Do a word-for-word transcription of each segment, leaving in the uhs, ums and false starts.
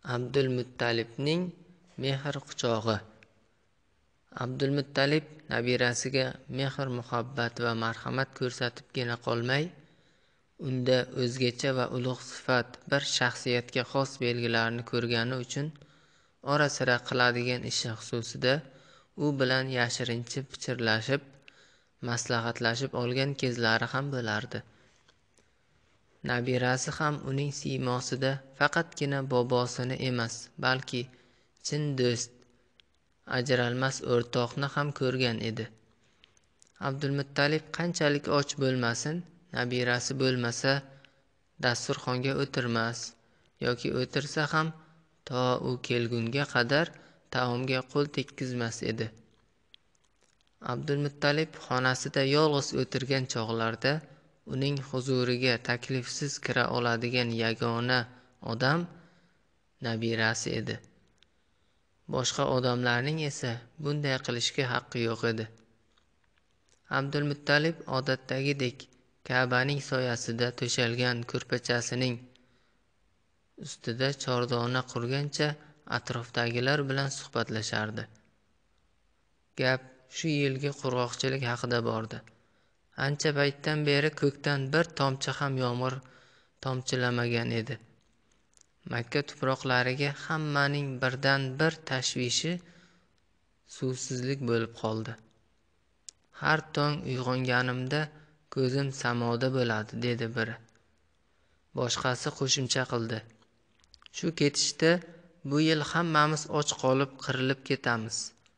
Abdulmuttalibning mehr quchog'i. Abdulmuttalib nabirasiga mehr muhabbat va marhamat ko'rsatibgina qolmay, unda o'zgacha va ulug' sifat bir shaxsiyatga xos belgilarni ko'rgani uchun ora-sira qiladigan ishi xususida u bilan yashirincha pichirlashib, maslahatlashib olgan kezlari ham bo'lardi. Nabirasi ham uning siymosida faqatgina bobosini emas, balki chin do'st, ajralmas o'rtoqni ham ko'rgan edi. Abdulmuttalib qanchalik och bo'lmasin, nabirasi bo'lmasa dasturxonga o'tirmas yoki o'tirsa ham to u kelgunga qadar taomga qo'l tekkizmas edi. Abdulmuttalib xonasida yolg'iz o'tirgan chog'larda uning huzuriga taklifsiz kira oladigan yagona odam nabirasi edi. Boshqa odamlarning esa bunday qilishga haqqi yo'q edi. Abdulmuttalib odatdagidek Ka'baning soyasida to'shalgan ko'rpachasining ustida chordona qurgancha atrofdagilar bilan suhbatlashardi. Gap shu yilgi qurg'oqchilik haqida bordi. Ancha paytdan beri ko'kdan bir tomchi ham yomg'ir tomchilamagan edi. Makka tuproqlariga hammaning birdan bir tashvishi suvsizlik bo'lib qoldi. Har tong uyg'onganimda ko'zim samoda bo'ladi, dedi biri. Boshqasi qo'shimcha qildi. Shu ketishda bu yil hammamiz och qolib qirilib ketamiz.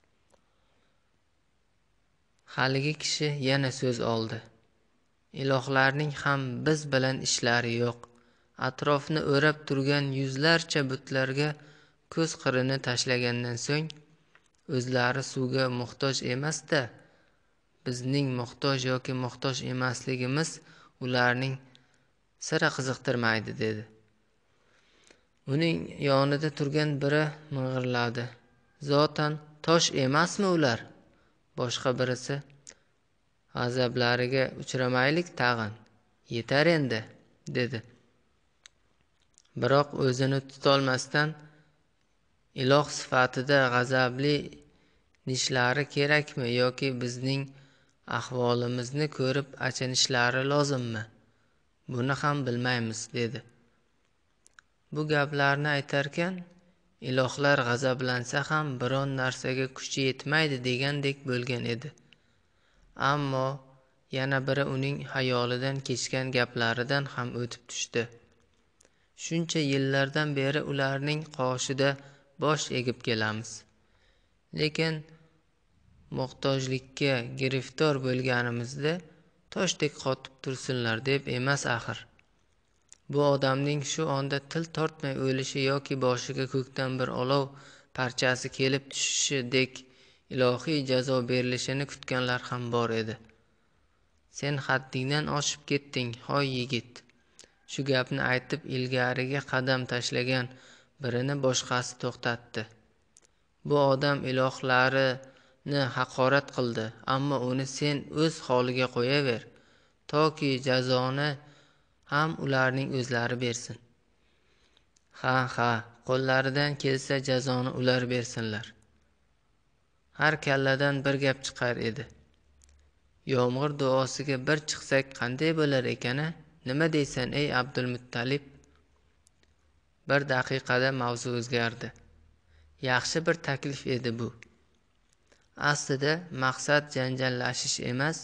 Haligi kishi yana so'z oldi. Ilohlarning ham biz bilan ishlari yo'q. Atrofni o'rab turgan yuzlarcha butlarga ko'z qirini tashlagandan so'ng o'zlari suvga muhtoj emas-da, bizning muhtoj yoki muhtoj emasligimiz ularning sira qiziqtirmaydi, dedi. Uning yonida turgan biri ming'irladi. Zotan tosh emasmi ular? Boshqa birisi, g'azablariga uchramaylik tag'in, yetar endi, dedi. Biroq o'zini tutolmasdan iloh sifatida g'azabli nishlari kerakmi yoki bizning ahvolimizni ko'rib achinishlari lozimmi? Buni ham bilmaymiz, dedi. Bu gaplarni aytarkan, ilohlar g'azablansa ham biron narsaga kuchi yetmaydi degandek bo'lgan edi. Ammo yana biri uning xayolidan kechgan gaplaridan ham o'tib tushdi. Shuncha yillardan beri ularning qoshida bosh egib kelamiz. Lekin muhtojlikka giriftor bo'lganimizda toshdek qotib tursinlar deb emas axir. Bu odamning shu onda til tortmay o'lishi yoki boshiga ko'kdan bir olov parchasi kelib tushishidek ilohiy jazo berilishini kutganlar ham bor edi. Sen haddingdan oshib ketding, hoy yigit. Shu gapni aytib ilgariga qadam tashlagan birini boshqasi to'xtatdi. Bu odam ilohlarini haqorat qildi, ammo uni sen o'z holiga qo'yaver, toki jazoni ham ularning o'zlari bersin. Ha, ha, qo'llaridan kelsa jazoni ular bersinlar. Har kalladan bir gap chiqar edi. Yomg'ir duosiga bir chiqsak qanday bo'lar ekan-a? Nima deysan, ey Abdulmuttalib? Bir daqiqada mavzu o'zgardi. Yaxshi bir taklif edi bu. Aslida maqsad janjallashish emas,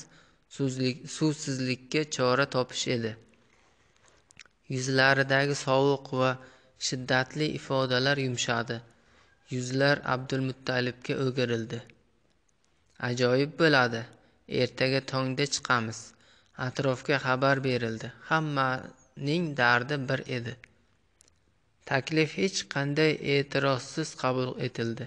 suvsizlikka chora topish edi. Yuzlaridagi sovuq va shiddatli ifodalar yumshadi. Yuzlar Abdulmuttalibga o'girildi. Ajoyib bo'ladi. Ertaga tongda chiqamiz. Atrofga xabar berildi. Hammaning dardi bir edi. Taklif hech qanday e'tirozsiz qabul etildi.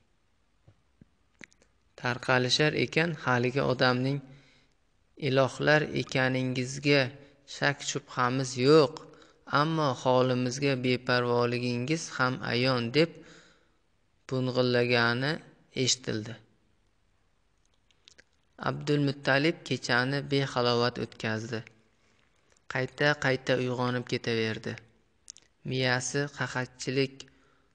Tarqalishar ekan haligi odamning ilohlar ekaningizga shak shubhamiz yo'q, ammo holimizga beparvoligingiz ham ayon deb bung'illagani eshitildi. Abdulmuttalib kechani behalovat o'tkazdi. Qayta-qayta uyg'onib ketaverdi. Miyasi qahatchilik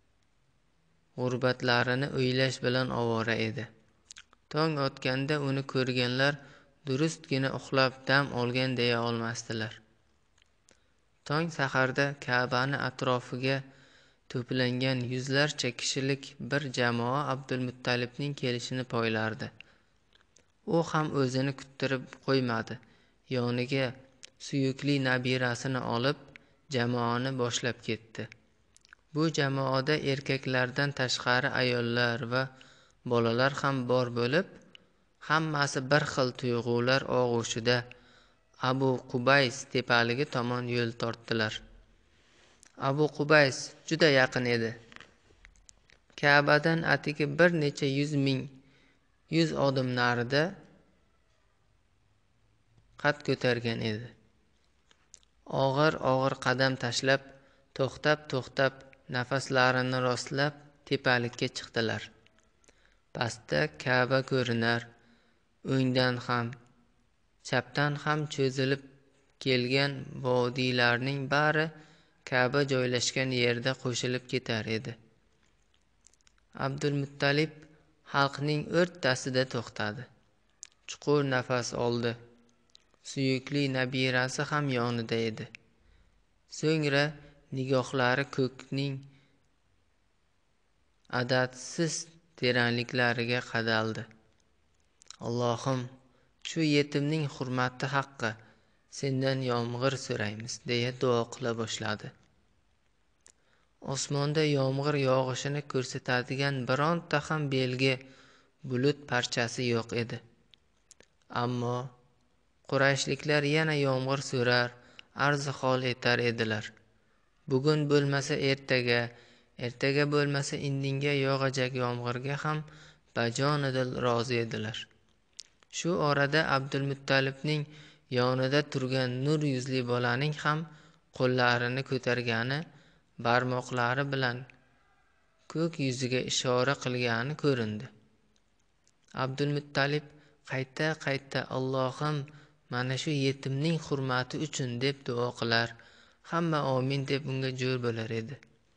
g'urbatlarini o'ylash bilan ovora edi. Tong otganda uni ko'rganlar durustgina uxlab dam olgan deya olmasdilar. Tong saharda Ka'bani atrofiga to'plangan yuzlarcha kishilik bir jamoa Abdulmuttalibning kelishini poylardi. U ham o'zini kuttirib qo'ymadi. Yoniga suyukli nabirasini olib, jamoani boshlab ketdi. Bu jamoada erkaklardan tashqari ayollar va bolalar ham bor bo'lib, hammasi bir xil tuyg'ular og'ushida Abu Qubays tepaligi tomon yo'l tortdilar. Abu Qubays juda yaqin edi. Ka'badan atigi bir necha yuz ming yuz odim narida qad ko'targan edi. Og'ir-og'ir qadam tashlab, to'xtab-to'xtab, nafaslarini rostlab tepalikka chiqdilar. Pastda Ka'ba ko'rinar, o'ngdan ham, chapdan ham cho'zilib kelgan vodiylarning bari Ka'ba joylashgan yerda qo'shilib ketar edi. Abdulmuttalib xalqning o'rtasida to'xtadi. Chuqur nafas oldi. Suyukli nabirasi ham yonida edi. So'ngra nigohlari ko'kning adadsiz teranliklariga qadaldi. Allohim, shu yetimning hurmati haqqi sendan yomg'ir so'raymiz, deya duo qila boshladi. Osmonda yomg'ir yog'ishini ko'rsatadigan bironta ham belgi, bulut parchasi yo'q edi. Ammo Qurayshliklar yana yomg'ir so'rar, arz hol etar edilar. Bugun bo'lmasa ertaga, ertaga bo'lmasa indinga yog'ajak yomg'irga ham bajonidil rozi edilar. Shu orada Abdulmuttalibning yonida turgan nur yuzli bolaning ham qo'llarini ko'targani, barmoqlari bilan ko'k yuziga ishora qilgani ko'rindi. Abdulmuttalib qayta-qayta Allohim mana shu yetimning hurmati uchun deb duo qilar, hamma amin deb unga jo'r bo'lar edi.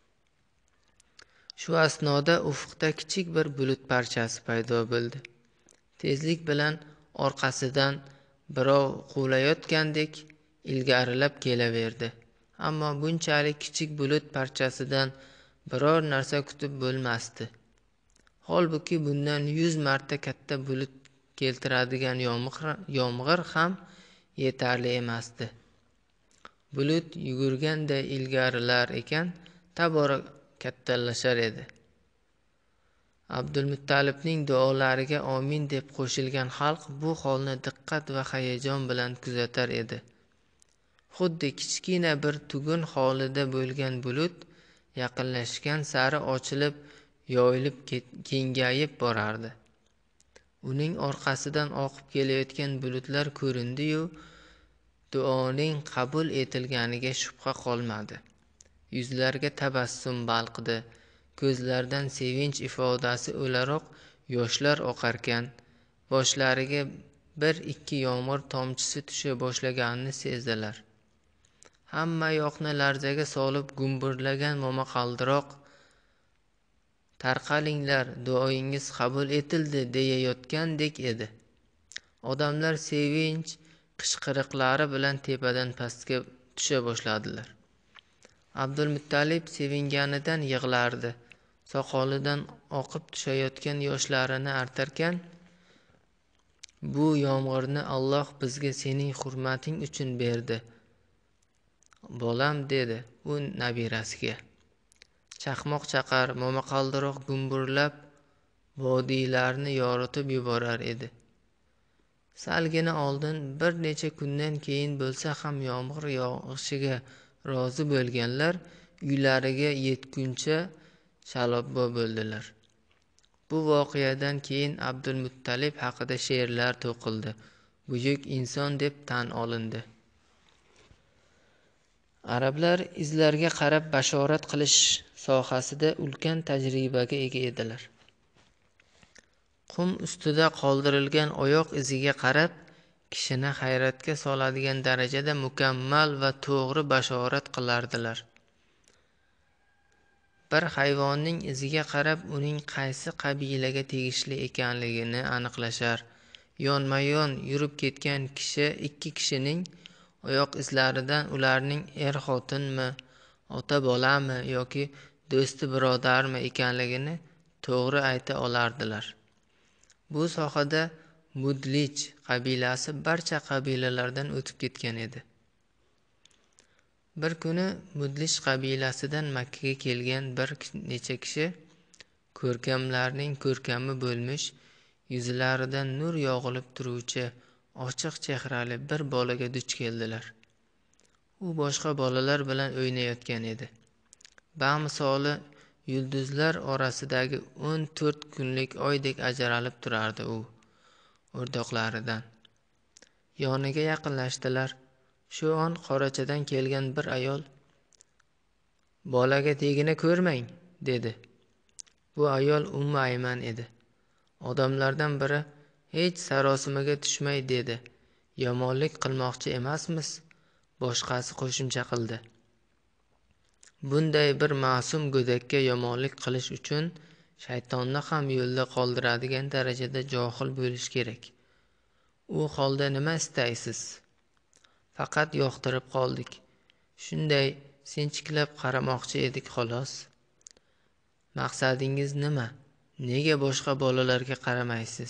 Shu asnoda ufqda kichik bir bulut parchasi paydo bo'ldi. Tezlik bilan orqasidan birov quvlayotgandek ilgarilab kelaverdi. Ammo bunchalik kichik bulut parchasidan biror narsa kutib bo'lmasdi. Holbuki bundan yuz marta katta bulut keltiradigan yomg'ir ham yetarli emasdi. Bulut yugurganday ilgarilar ekan, tobora kattalashar edi. Abdulmuttalibning duolariga amin deb qo'shilgan xalq bu holni diqqat va hayajon bilan kuzatar edi. Xuddi kichkina bir tugun holida bo'lgan bulut yaqinlashgan sari ochilib, yoyilib kengayib borardi. Uning orqasidan oqib kelayotgan bulutlar ko'rindi-yu, duoning qabul etilganiga shubha qolmadi. Yuzlarga tabassum balqidi, ko'zlardan sevinch ifodasi o'laroq yoshlar oqarkan, boshlariga bir ikki yomg'ir tomchisi tusha boshlaganini sezdilar. Hamma yoqni larzaga solib gumburlagan momaqaldiroq tarqalinglar, duoyingiz qabul etildi deyayotgandek edi. Odamlar sevinch qishqiriqlari bilan tepadan pastga tusha boshladilar. Abdulmuttalib sevinganidan yig'lardi. Soqolidan oqib tushayotgan yoshlarini artarkan, bu yomg'irni Alloh bizga sening hurmating uchun berdi. Bolam, dedi u nabirasiga. Chaqmoq chaqar, momaqaldiroq gumburlab vodiylarni yoritib yuborar edi. Salgina oldin bir necha kundan keyin bo'lsa ham yomg'ir yog'ishiga rozi bo'lganlar uylariga yetguncha shalabbo bo'ldilar. Bu voqeadan keyin Abdulmuttalib haqida she'rlar to'qildi. Buyuk inson deb tan olindi. Arablar izlarga qarab bashorat qilish sohasida ulkan tajribaga ega edilar. Qum ustida qoldirilgan oyoq iziga qarab, kishini hayratga soladigan darajada mukammal va to'g'ri bashorat qilardilar. bir hayvonning iziga qarab uning qaysi qabilaga tegishli ekanligini aniqlashar. Yonma-yon yurib ketgan kishi ikki kishining oyoq izlaridan ularning er-xotinmi, ota-bolami yoki do'sti birodarmi ekanligini to'g'ri ayta olardilar. Bu sohada Mudlij qabilasi barcha qabilalardan o'tib ketgan edi. Bir kuni Mudlij qabilasidan Makkaga kelgan bir necha kishi ko'rkamlarning ko'rkami bo'lmish, yuzlaridan nur yog'ilib turuvchi, ochiq chehrali bir bolaga duch keldilar. U boshqa bolalar bilan o'ynayotgan edi. Bamisoli yulduzlar orasidagi o'n to'rt kunlik oydek ajralib turardi u o'rtoqlaridan. Yoniga yaqinlashdilar. Shu on qorachadan kelgan bir ayol "Bolaga tegini ko'rmang", dedi. Bu ayol Ummu Ayman edi. Odamlardan biri "Hech sarosimaga tushmay", dedi. "Yomonlik qilmoqchi emasmiz", boshqasi qo'shimcha qildi. Bunday bir ma'sum go'dakka yomonlik qilish uchun shaytonni ham yo'lda qoldiradigan darajada johil bo'lish kerak. U holda nima istaysiz? Faqat yoqtirib qoldik. Shunday sinchiklab qaramoqchi edik xolos. Maqsadingiz nima? Nega boshqa bolalarga qaramaysiz?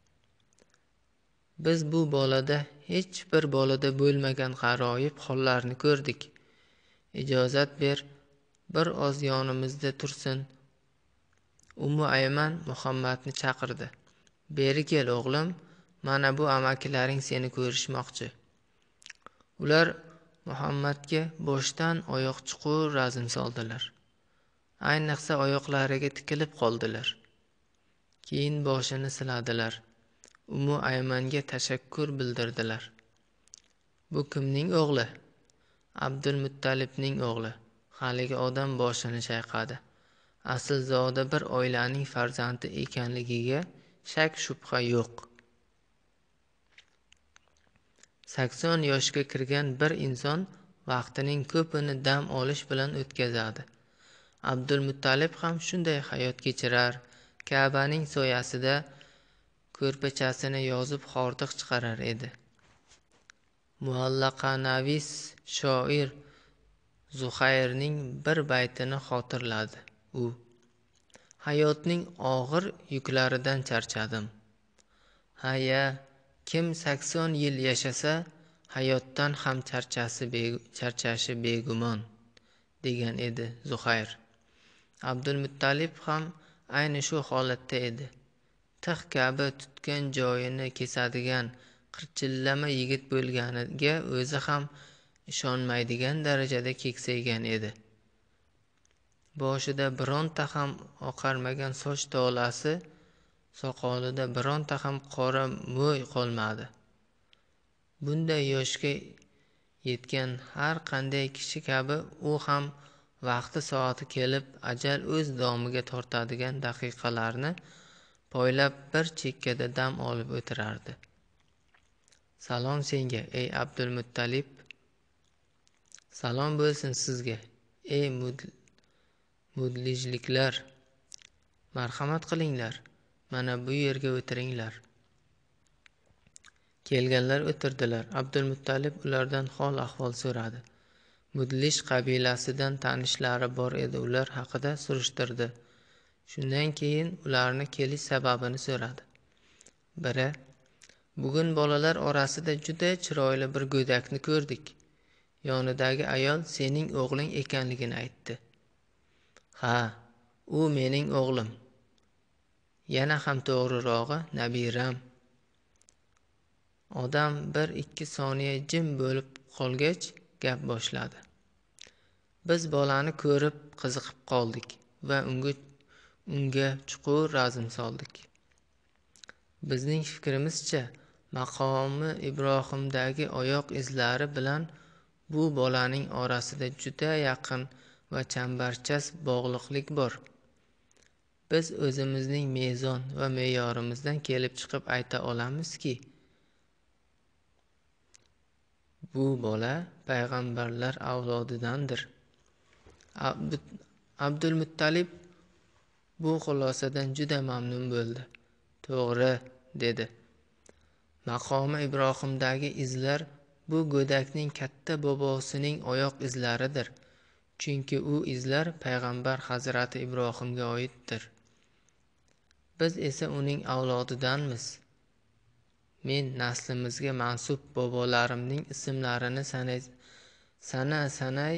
Biz bu bolada hech bir bolada bo'lmagan g'aroyib hollarni ko'rdik. Ijozat ber, bir oz yonimizda tursin. Ummu Ayman Muhammadni chaqirdi. "Beri kel o'g'lim, mana bu amakilaring seni ko'rishmoqchi." Ular Muhammadga boshdan oyoq chuqur razm soldilar. Ayniqsa oyoqlariga tikilib qoldilar. Keyin boshini siladilar. Ummu Aymanga tashakkur bildirdilar. "Bu kimning o'g'li?" "Abdulmuttalibning o'g'li." Haligi odam boshini chayqadi. Aslzoda bir oilaning farzandi ekanligiga shak shubha yo'q. sakson yoshga kirgan bir inson vaqtining ko'pini dam olish bilan o'tkazadi. Abdulmuttalib ham shunday hayot kechirar, Ka'baning soyasida ko'rpachasini yozib hordiq chiqarar edi. Muallaqanavis shoir Zuhayrning bir baytini xotirladi u. "Hayotning og'ir yuklaridan charchadim. Ha-ya, kim sakson yil yashasa, hayotdan ham charchasi be- charchashi begumon", degan edi Zuhayr. Abdulmuttalib ham ayni shu holatda edi. Tig' kabi tutgan joyini kesadigan qirchillama yigit bo'lganiga o'zi ham ishonmaydigan darajada keksaygan edi. Boshida bironta ham oqarmagan soch tolasi, soqolida bironta ham qora mo'y qolmadi. Bunday yoshga yetgan har qanday kishi kabi u ham vaqti soati kelib ajal o'z domiga tortadigan daqiqalarni poylab bir chekkada dam olib o'tirardi. "Salom senga, ey Abdulmuttalib." "Salom bo'lsin sizga, ey mudlijliklar. Marhamat qilinglar, mana bu yerga o'tiringlar." Kelganlar o'tirdilar. Abdulmuttalib ulardan hol ahvol so'radi. Mudlij qabilasidan tanishlari bor edi, ular haqida surishtirdi. Shundan keyin ularni kelish sababini so'radi. Biri: "Bugun bolalar orasida juda chiroyli bir go'dakni ko'rdik. Yonidagi ayol sening o'g'ling ekanligini aytdi." "Ha, u mening o'g'lim. Yana ham to'g'rirog'i, nabiram." Odam bir ikki soniya jim bo'lib qolgach gap boshladi. "Biz bolani ko'rib qiziqib qoldik va unga unga chuqur razm soldik. Bizning fikrimizcha, maqomi Ibrohimdagi oyoq izlari bilan bu bolaning orasida juda yaqin va chambarchas bog'liqlik bor. Biz o'zimizning mezon va me'yorimizdan kelib chiqib ayta olamizki, bu bola payg'ambarlar avlodidandir." Abdulmuttalib bu xulosadan juda mamnun bo'ldi. To'g'ri, dedi. Maqomi Ibrohimdagi izlar bu go'dakning katta bobosining oyoq izlaridir. Chunki u izlar payg'ambar Hazrati Ibrohimga oiddir. Biz esa uning avlodidanmiz. Men naslimizga mansub bobolarimning ismlarini sanay sana sanay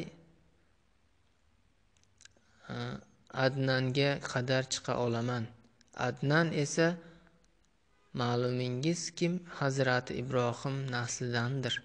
Adnanga qadar chiqa olaman. Adnan esa ma'lumingiz kim Hazrati Ibrohim naslidandir.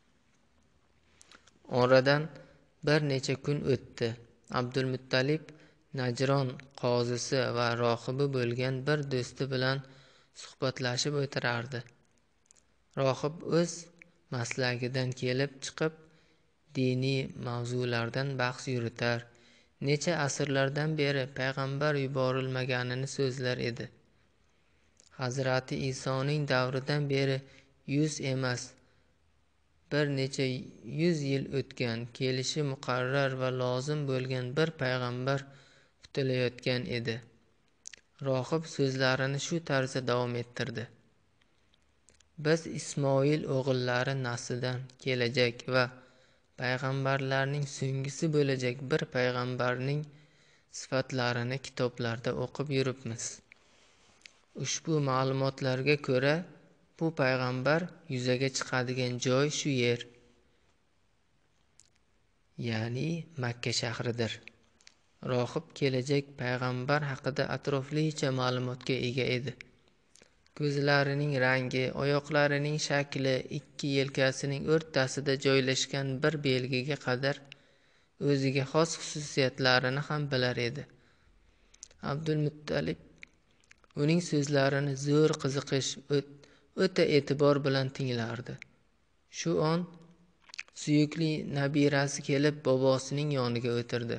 Oradan bir necha kun o'tdi. Abdulmuttalib Najron qozisi va rohibi bo'lgan bir do'sti bilan suhbatlashib o'tirardi. Rohib o'z maslagidan kelib chiqib diniy mavzulardan bahs yuritar, necha asrlardan beri payg'ambar yuborilmaganini so'zlar edi. Hazrati Isoning davridan beri yuz emas, bir necha yuz yil o'tgan, kelishi muqarrar va lozim bo'lgan bir payg'ambar kutilayotgan edi. Rohib so'zlarini shu tarzda davom ettirdi. Biz Ismoil o'g'illari naslidan kelajak va payg'ambarlarning so'nggisi bo'lajak bir payg'ambarning sifatlarini kitoblarda o'qib yuribmiz. Ushbu ma'lumotlarga ko'ra, bu payg'ambar yuzaga chiqadigan joy shu yer, ya'ni Makka shahridir. Rohib kelajak payg'ambar haqida atroflicha ma'lumotga ega edi. Ko'zlarining rangi, oyoqlarining shakli, ikki yelkasining o'rtasida joylashgan bir belgiga qadar o'ziga xos xususiyatlarini ham bilar edi. Abdulmuttalib uning so'zlarini zo'r qiziqish, o'ta e'tibor bilan tinglardi. Shu on suyukli nabirasi kelib bobosining yoniga o'tirdi.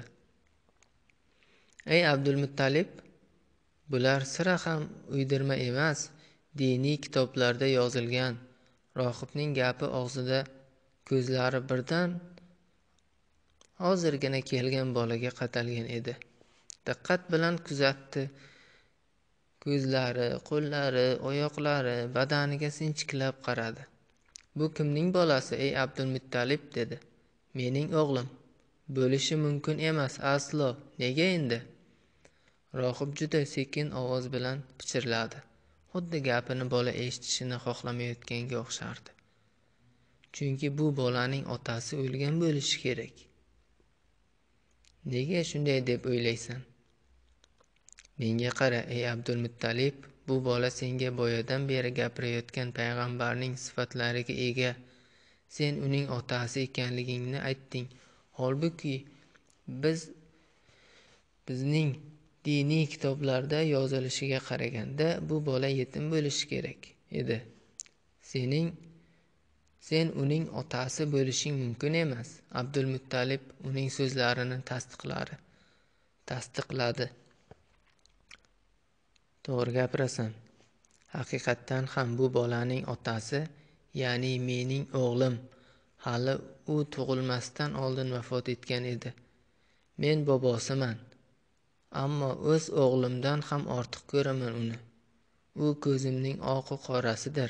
Ey Abdulmuttalib, bular sira ham uydirma emas, diniy kitoblarda yozilgan. Rohibning gapi og'zida ko'zlari birdan hozirgina kelgan bolaga qadalgan edi. Diqqat bilan kuzatdi. Ko'zlari, qo'llari, oyoqlari, badaniga sinchiklab qaradi. Bu kimning bolasi, ey Abdulmuttalib, dedi. Mening o'g'lim. Bo'lishi mumkin emas, aslo. Nega endi? Rohib juda sekin ovoz bilan pichirladi. Xuddi gapini bola eshitishini xohlamayotganga o'xshardi. Chunki bu bolaning otasi o'lgan bo'lishi kerak. Nega shunday deb o'ylaysan? Menga qara, ey Abdulmuttalib, bu bola senga boyadan beri gapirayotgan payg'ambarning sifatlariga ega. Sen uning otasi ekanligingni aytding. Holbuki biz bizning diniy kitoblarda yozilishiga qaraganda bu bola yetim bo'lishi kerak edi. Sening sen uning otasi bo'lishing mumkin emas. Abdulmuttalib uning so'zlarini tasdiqladi. Tasdiqladi. To'g'ri gapirasan. Haqiqatdan ham bu bolaning otasi, ya'ni mening o'g'lim, hali u tug'ilmasdan oldin vafot etgan edi. Men bobosiman. Ammo o'z o'g'limdan ham ortiq ko'raman uni. U ko'zimning oqi qorasidir.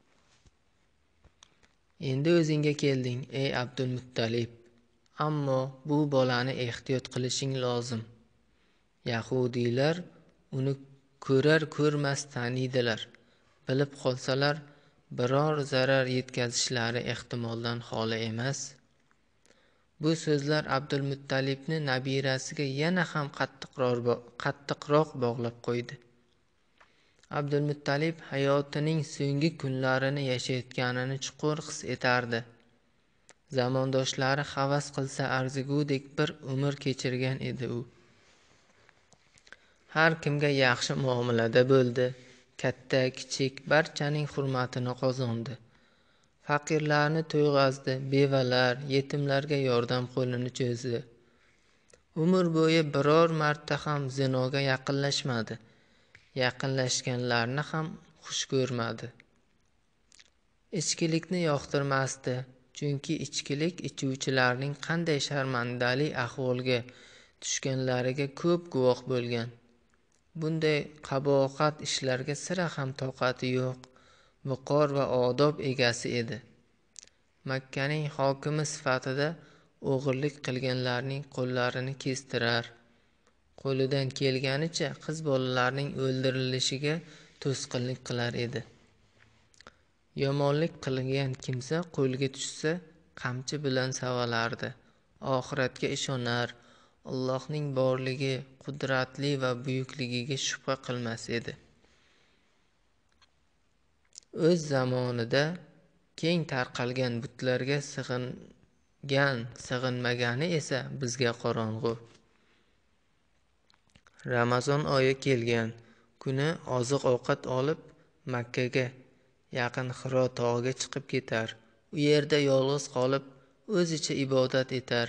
Endi o'zingga kelding, ey Abdulmuttalib. Ammo bu bolani ehtiyot qilishing lozim. Yahudiylar uni ko'rar ko'rmas taniydilar. Bilib qolsalar biror zarar yetkazishlari ehtimoldan xoli emas. Bu so'zlar Abdulmuttalibni nabirasiga yana ham qattiqroq bog'lab qo'ydi. Abdulmuttalib hayotining so'nggi kunlarini yashayotganini chuqur his etardi. Zamondoshlari havas qilsa arzigudek bir umr kechirgan edi u. Har kimga yaxshi muomalada bo'ldi. Katta, kichik barchaning hurmatini qozondi. Faqirlarni to'yg'azdi, bevalar, yetimlarga yordam qo'lini cho'zdi. Umr bo'yi biror marta ham zinoga yaqinlashmadi. Yaqinlashganlarni ham xush ko'rmadi. Ichkilikni yoqtirmasdi, chunki ichkilik ichuvchilarning qanday sharmandali ahvolga tushganlariga ko'p guvoh bo'lgan. Bunday qabohat ishlarga sira ham toqati yo'q, viqor va odob egasi edi. Makkaning hokimi sifatida o'g'irlik qilganlarning qo'llarini kestirar, qo'lidan kelganicha qiz bolalarning o'ldirilishiga to'sqinlik qilar edi. Yomonlik qilgan kimsa qo'lga tushsa qamchi bilan savalardi. Oxiratga ishonar, Allohning borligi, qudratli va buyukligiga shubha qilmas edi. O'z zamonida keng tarqalgan butlarga sig'ingan, sig'inmagani esa bizga qorong'u. Ramazon oyi kelgan kuni oziq-ovqat olib Makkaga yaqin Hiro tog'iga chiqib ketar. U yerda yolg'iz qolib o'zicha ibodat etar.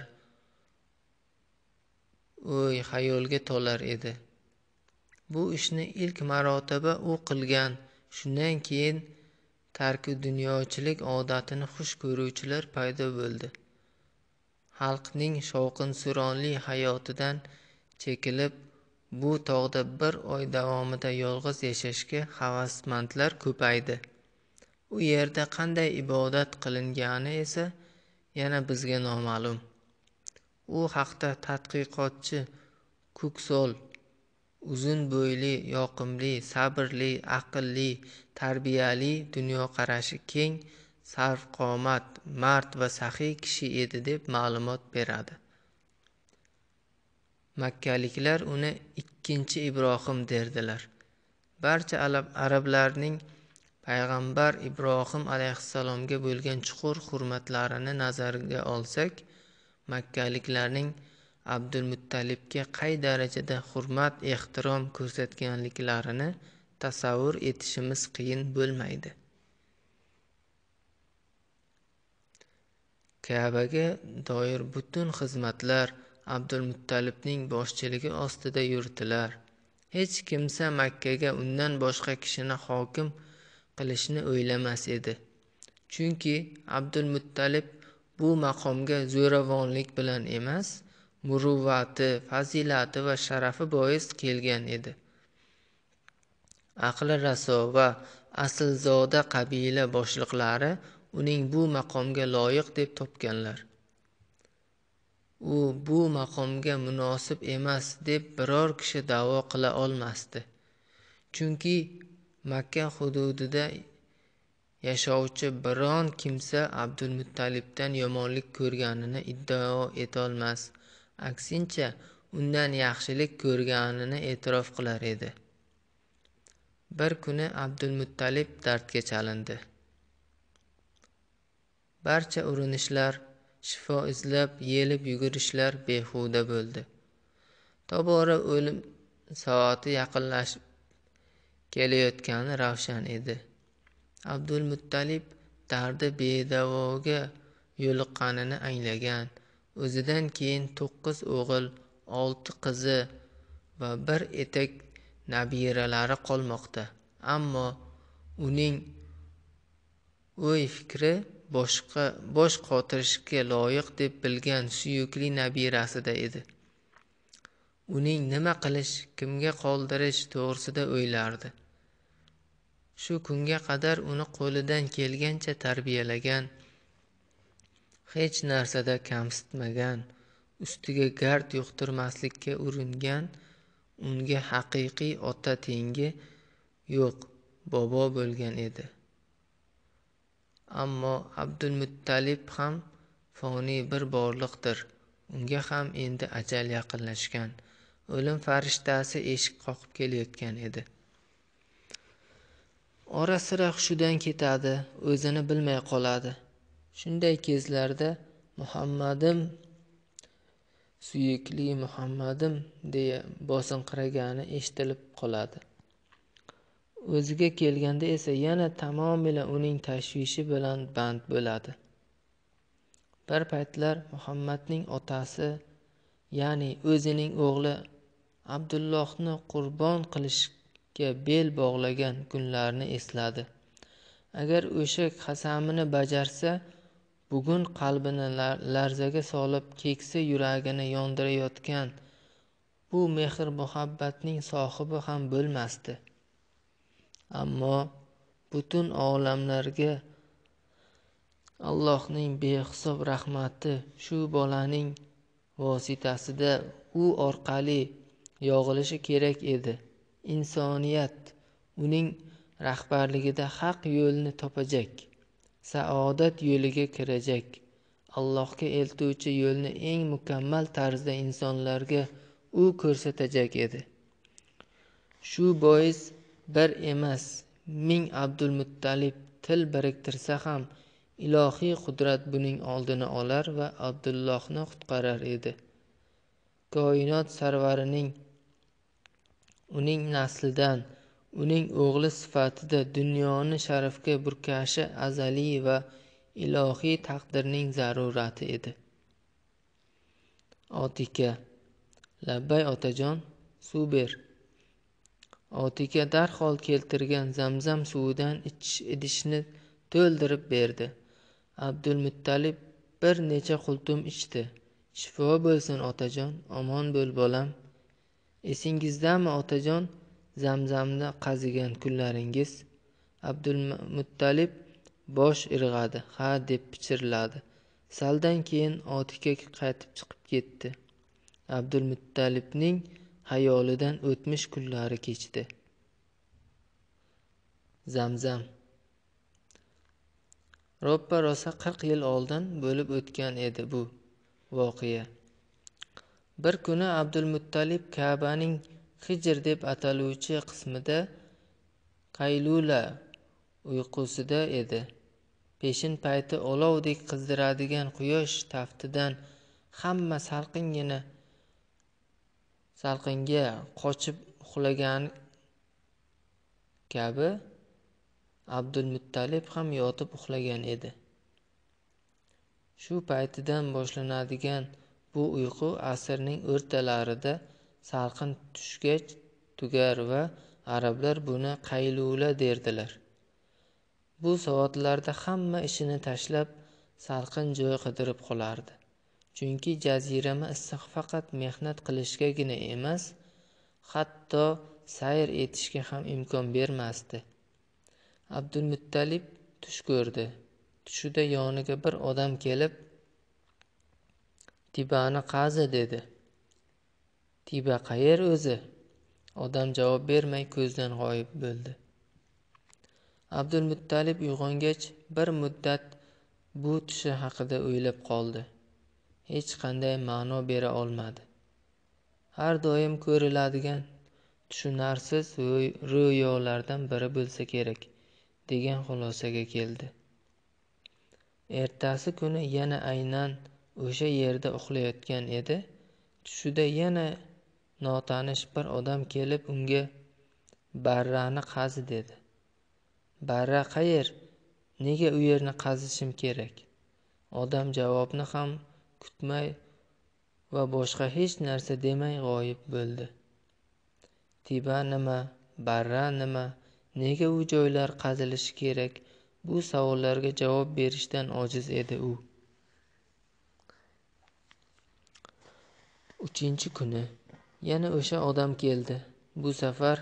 O'y xayolga tolar edi. Bu ishni ilk marotaba u qilgan. Shundan keyin tarki dunyochilik odatini xush ko'ruvchilar paydo bo'ldi. Xalqning shovqin-suronli hayotidan chekilib, bu tog'da bir oy davomida yolg'iz yashashga havasmandlar ko'paydi. U yerda qanday ibodat qilingani esa yana bizga noma'lum. U haqda tadqiqotchi Ko'ksol uzun bo'yli, yoqimli, sabrli, aqlli, tarbiyali, dunyoqarashi keng, sarvqomat, mard va saxiy kishi edi deb ma'lumot beradi. Makkaliklar uni ikkinchi Ibrohim derdilar. Barcha arablarning payg'ambar Ibrohim alayhissalomga bo'lgan chuqur hurmatlarini nazarga olsak, Makkaliklarning Abdulmuttalibga qay darajada hurmat, ehtirom ko'rsatganliklarini tasavvur etishimiz qiyin bo'lmaydi. Ka'baga doir butun xizmatlar Abdulmuttalibning boshchiligi ostida yuritilar. Hech kimsa Makkaga undan boshqa kishini hokim qilishni o'ylamas edi. Chunki Abdulmuttalib bu maqomga zo'ravonlik bilan emas, muruvvati, fazilati va sharafi bois kelgan edi. Aqli raso va aslzoda qabila boshliqlari uning bu maqomga loyiq deb topganlar. U bu maqomga munosib emas deb biror kishi da'vo qila olmasdi. Chunki Makka hududida yashovchi biron kimsa Abdulmuttalibdan yomonlik ko'rganini iddao etolmas, aksincha undan yaxshilik ko'rganini e'tirof qilar edi. Bir kuni Abdulmuttalib dardga chalindi. Barcha urinishlar, shifo izlab yelib yugurishlar behuda bo'ldi. Tobora o'lim soati yaqinlashib kelayotgani ravshan edi. Abdulmuttalib dardi bedavoga yo'liqqanini anglagan. O'zidan keyin to'qqiz o'g'il, olti qizi va bir etak nabiralari qolmoqda. Ammo uning o'y fikri boshqa bosh qotirishga loyiq deb bilgan suyukli nabirasida edi. Uning nima qilish, kimga qoldirish to'g'risida o'ylardi. Shu kunga qadar uni qo'lidan kelgancha tarbiyalagan, hech narsada kamsitmagan, ustiga gard yuqtirmaslikka uringan, unga haqiqiy ota tengi yo'q bobo bo'lgan edi. Ammo Abdulmuttalib ham foniy bir borliqdir. Unga ham endi ajal yaqinlashgan. O'lim farishtasi eshik qoqib kelayotgan edi. Ora-sira hushidan ketadi, o'zini bilmay qoladi. Shunday kezlarda Muhammadim, suyukli Muhammadim deya bosinqiragani eshitilib qoladi. O'ziga kelganda esa yana tamomila uning tashvishi bilan band bo'ladi. Bir paytlar Muhammadning otasi, ya'ni o'zining o'g'li Abdullohni qurbon qilishga bel bog'lagan kunlarni esladi. Agar o'sha qasamini bajarsa, bugun qalbini larzaga solib, keksa yuragini yondirayotgan bu mehr muhabbatning sohibi ham bo'lmasdi. Ammo butun olamlarga Allohning behisob rahmati shu bolaning vositasida u orqali yog'ilishi kerak edi. Insoniyat uning rahbarligida haq yo'lni topajak, saodat yo'liga kirajak, Allohga eltuvchi yo'lni eng mukammal tarzda insonlarga u ko'rsatajak edi. Shu bois bir emas, ming Abdulmuttalib til biriktirsa ham ilohiy qudrat buning oldini olar va Abdullohni qutqarar edi. Koinot sarvarining uning naslidan, uning o'g'li sifatida dunyoni sharafga burkashi azaliy va ilohiy taqdirning zarurati edi. Otika: labbay otajon, suv ber. Otika darhol keltirgan zamzam suvidan idishni to'ldirib berdi. Abdulmuttalib bir necha qultum ichdi. Shifo bo'lsin otajon, omon bo'l bolam. Esingizdami otajon, zamzamni qazigan kunlaringiz? Abdulmuttalib bosh irg'adi. Ha deb pichirladi. Saldan keyin Otika qaytib chiqib ketdi. Abdulmuttalibning xayolidan o'tmish kunlari kechdi. Zamzam Ro'ppa rosa qirq yil oldin bo'lib o'tgan edi bu voqea. Bir kuni Abdulmuttalib Ka'baning Hijr deb ataluvchi qismida qaylula uyqusida edi. Peshin payti olovdek qizdiradigan quyosh taftidan hamma salqingina salqinga qochib uxlagan kabi Abdulmuttalib ham yotib uxlagan edi. Shu paytidan boshlanadigan bu uyqu asrning o'rtalarida salqin tushgach tugar va arablar buni qaylula derdilar. Bu soatlarda hamma ishini tashlab salqin joy qidirib qolardi. Chunki jazirama issiq faqat mehnat qilishgagina emas, hatto sayr etishga ham imkon bermasdi. Abdulmuttalib tush ko'rdi. Tushida yoniga bir odam kelib, "Tibani qazi" dedi. "Tiba qayer o'zi?" Odam javob bermay ko'zdan g'oyib bo'ldi. Abdulmuttalib uyg'ongach bir muddat bu tushi haqida o'ylab qoldi. Hech qanday ma'no bera olmadi. Har doim ko'riladigan tushunarsiz ro'yolardan biri bo'lsa kerak, degan xulosaga keldi. Ertasi kuni yana aynan o'sha yerda uxlayotgan edi. Tushida yana notanish bir odam kelib unga "Barrani qazi" dedi. "Barra qayer? Nega u yerni qazishim kerak?" Odam javobni ham kutmay va boshqa hech narsa demay g'oyib bo'ldi. Tiba nima, barra nima, nega u joylar qazilishi kerak? Bu savollarga javob berishdan ojiz edi u. Uchinchi kuni yana o'sha odam keldi. Bu safar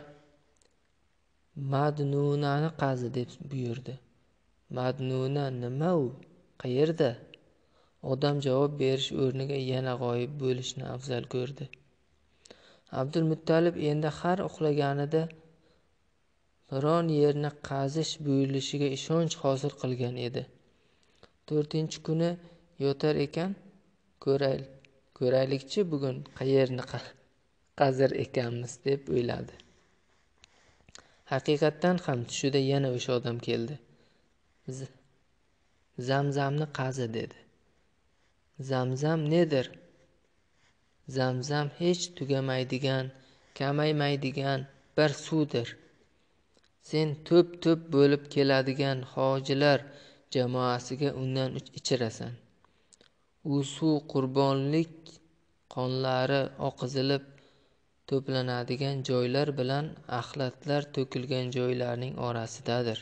"Madnunani qazi" deb buyurdi. "Madnuna nima u? Qayerda?" Odam javob berish o'rniga yana g'oyib bo'lishni afzal ko'rdi. Abdulmuttalib endi har uxlaganida biron yerni qazish buyurilishiga ishonch hosil qilgan edi. To'rtinchi kuni yotar ekan, ko'raylik, ko'raylikchi bugun qayerni qazir ekanmiz deb o'yladi. Haqiqatdan ham tushida yana o'sha odam keldi. "Zamzamni qazi" dedi. Zamzam nedir? Zamzam hech tugamaydigan, kamaymaydigan bir suvdir. Sen to'p-to'p bo'lib keladigan hojilar jamoasiga undan ichirasan. U suv qurbonlik qonlari oqizilib to'planadigan joylar bilan axlatlar to'kilgan joylarning orasidadir.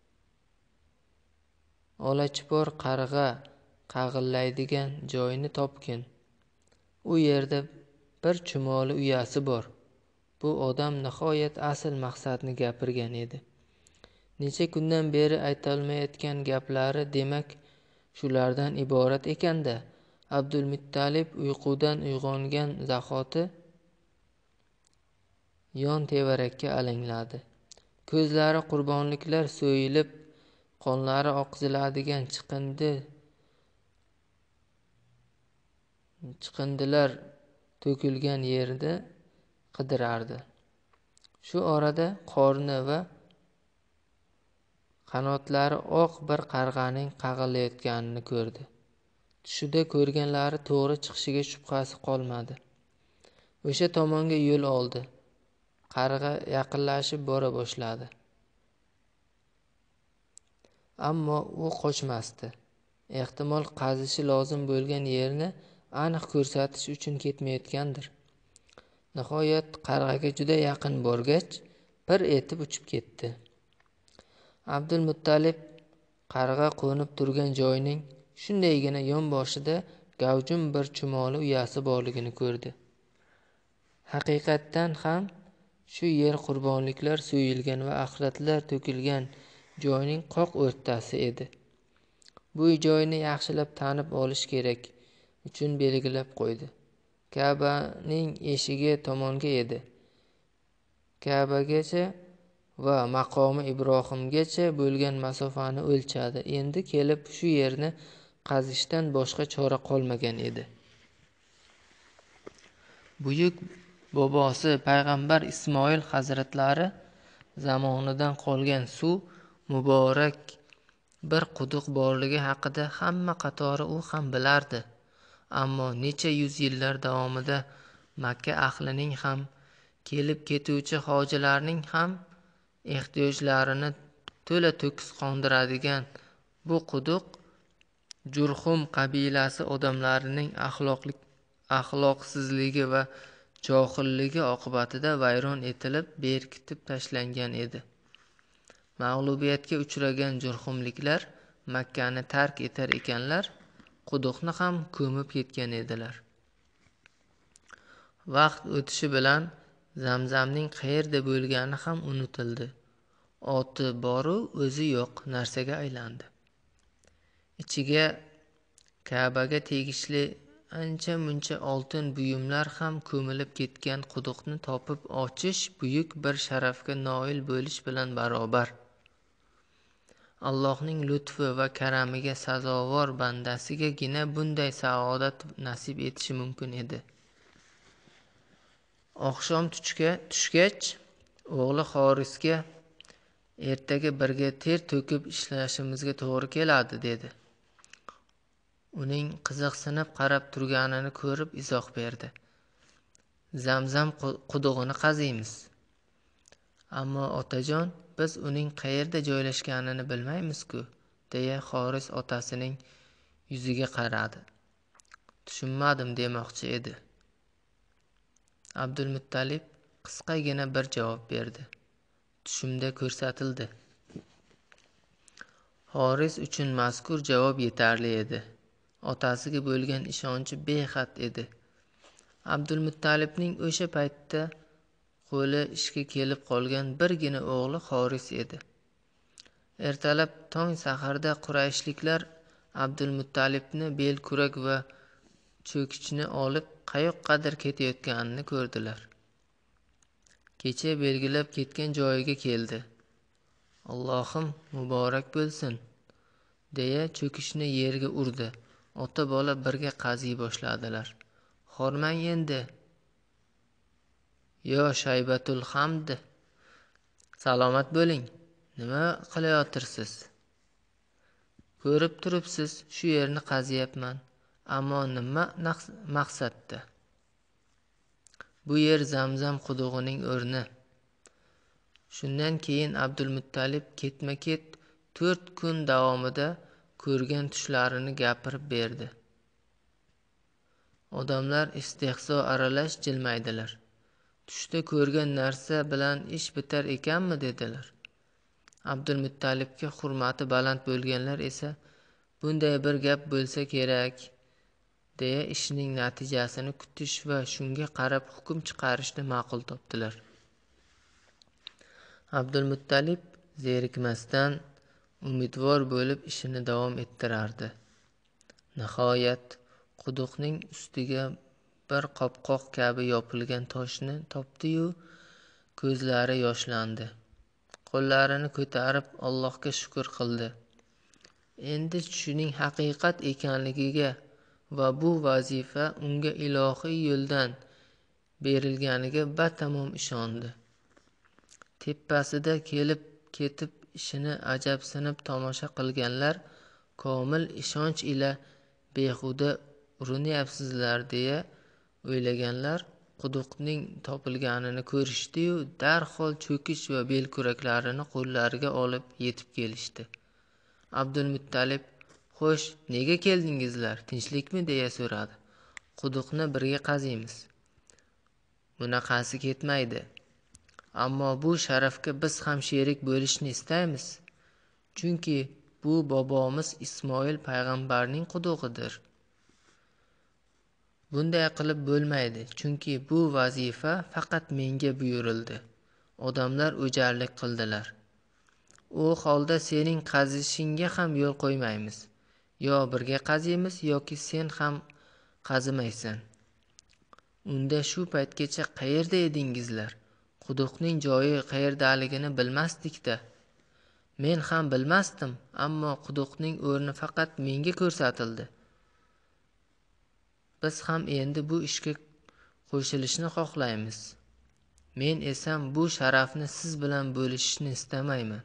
Olachipor qarg'a qag'illaydigan joyni topgin. U yerda bir chumoli uyasi bor. Bu odam nihoyat asl maqsadni gapirgan edi. Necha kundan beri aytolmayotgan gaplari demak shulardan iborat ekanda. Abdulmuttalib uyqudan uyg'ongan zahoti yon tevarakka alangladi. Ko'zlari qurbonliklar so'yilib, qonlari oqiziladigan chiqindi chiqindilar to'kilgan yerda qidirardi. Shu orada qorni va qanotlari oq bir qarg'aning qag'ilayotganini ko'rdi. Tushida ko'rganlari to'g'ri chiqishiga shubhasi qolmadi. O'sha tomonga yo'l oldi. Qarg'a yaqinlashib bora boshladi. Ammo u qochmasdi. Ehtimol qazishi lozim bo'lgan yerni aniq ko'rsatish uchun ketmayotgandir. Nihoyat qarg'aga juda yaqin borgach, bir etib uchib ketdi. Abdulmuttalib qarg'a qo'nib turgan joyning shundaygina yonboshida gavjum bir chumoli uyasi borligini ko'rdi. Haqiqatdan ham shu yer qurbonliklar so'yilgan va axlatlar to'kilgan joyning qoq o'rtasi edi. Bu joyni yaxshilab tanib olish kerak uchun belgilab qo'ydi. Ka'baning eshigi tomonga edi. Ka'bagacha va maqomi Ibrohimgacha bo'lgan masofani o'lchadi. Endi kelib shu yerni qazishdan boshqa chora qolmagan edi. Buyuk bobosi payg'ambar Ismoil hazratlari zamonidan qolgan suv muborak bir quduq borligi haqida hamma qatori u ham bilardi. Ammo necha yuz yillar davomida Makka ahlining ham kelib ketuvchi hojilarning ham ehtiyojlarini to'la to'kis qondiradigan bu quduq Jurhum qabilasi odamlarining axloqlik axloqsizligi va johilligi oqibatida vayron etilib, berkitib tashlangan edi. Mag'lubiyatga uchragan jurhumliklar Makkani tark etar ekanlar, quduqni ham ko'mib ketgan edilar. Vaqt o'tishi bilan Zamzamning qayerda bo'lgani ham unutildi. Oti boru o'zi yo'q narsaga aylandi. Ichiga Ka'baga tegishli ancha muncha oltin buyumlar ham ko'milib ketgan quduqni topib ochish buyuk bir sharafga noil bo'lish bilan barobar. Allohning lutfi va karamiga sazovor bandasigagina bunday saodat nasib etishi mumkin edi. Oqshom tushga tushgach, o'g'li Xorisga ertaga birga ter to'kib ishlashimizga to'g'ri keladi dedi. Uning qiziqsinib qarab turganini ko'rib izoh berdi. Zamzam qudug'ini qaziymiz. Ammo otajon, biz uning qayerda joylashganini bilmaymiz-ku, deya Xoris otasining yuziga qaradi. Tushunmadim demoqchi edi. Abdulmuttalib qisqagina bir javob berdi. Tushimda ko'rsatildi. Xoris uchun mazkur javob yetarli edi. Otasiga bo'lgan ishonchi behad edi. Abdulmuttalibning o'sha paytda qo'li ishga kelib qolgan birgina o'g'li Xoris edi. Ertalab tong saharda Qurayshliklar Abdulmuttalibni belkurak va cho'kichni olib qayoqqadir ketayotganini ko'rdilar. Kecha belgilab ketgan joyiga keldi. Allohim muborak bo'lsin, deya cho'kichni yerga urdi. Ota bola birga qaziy boshladilar. Hormang endi. Yo Shaybatul Hamd, salomat bo'ling. Nima qilayotirsiz? Ko'rib turibsiz, shu yerni qaziyapman. Ammo nima maqsadda? Bu yer Zamzam qudug'ining o'rni. Shundan keyin Abdulmuttalib ketma-ket to'rt kun davomida ko'rgan tushlarini gapirib berdi. Odamlar istehzo aralash jilmaydilar. Tushda ko'rgan narsa bilan ish bitar ekanmi dedilar. Abdulmuttalibga hurmati baland bo'lganlar esa bunday bir gap bo'lsa kerak deya ishning natijasini kutish va shunga qarab hukm chiqarishni ma'qul topdilar. Abdulmuttalib zerikmasdan, umidvor bo'lib ishini davom ettirardi. Nihoyat quduqning ustiga bir qopqoq kabi yopilgan toshni topdi-yu, ko'zlari yoshlandi. Qo'llarini ko'tarib Allohga shukr qildi. Endi shuning haqiqat ekanligiga va bu vazifa unga ilohiy yo'ldan berilganiga batamom ishondi. Tepasida kelib ketib ishini ajabsinib tomosha qilganlar komil ishonch ila behuda urinyapsizlar deya o'ylaganlar quduqning topilganini ko'rishdi-yu, darhol cho'kish va belkuraklarini qo'llariga olib yetib kelishdi. Abdulmuttalib, "Xo'sh, nega keldingizlar? Tinchlikmi?" deya so'radi. "Quduqni birga qaziymiz. Bunaqasi ketmaydi. Ammo bu sharafga biz ham sherik bo'lishni istaymiz. Chunki bu bobomiz Ismoil payg'ambarning qudug'idir. Bunday qilib bo'lmaydi, chunki bu vazifa faqat menga buyurildi. Odamlar o'jarlik qildilar. U holda sening qazishingga ham yo'l qo'ymaymiz. Yo birga qaziymiz yoki sen ham qazimaysan. Unda shu paytgacha qayerda edingizlar? Quduqning joyi qayerdaligini bilmasdik-da." "Men ham bilmasdim, ammo quduqning o'rni faqat menga ko'rsatildi. Biz ham endi bu ishga qo'shilishni xohlaymiz. Men esam bu sharafni siz bilan bo'lishishni istamayman."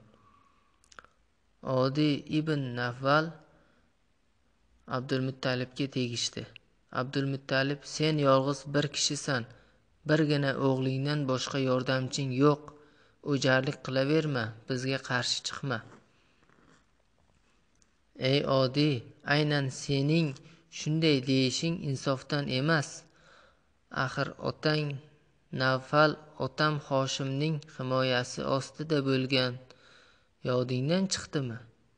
Odiy ibn Navval Abdulmuttalibga tegishdi. Abdulmuttalib, "Sen yolg'iz bir kishisan. Birgina o'g'lingdan boshqa yordamching yo'q. O'jarlik qilaverma, bizga qarshi chiqma." "Ey Odiy, aynan sening shunday deyishing insofdan emas. Axir otang Navfal otam Hoshimning himoyasi ostida bo'lgan. Yodingdan chiqdimi?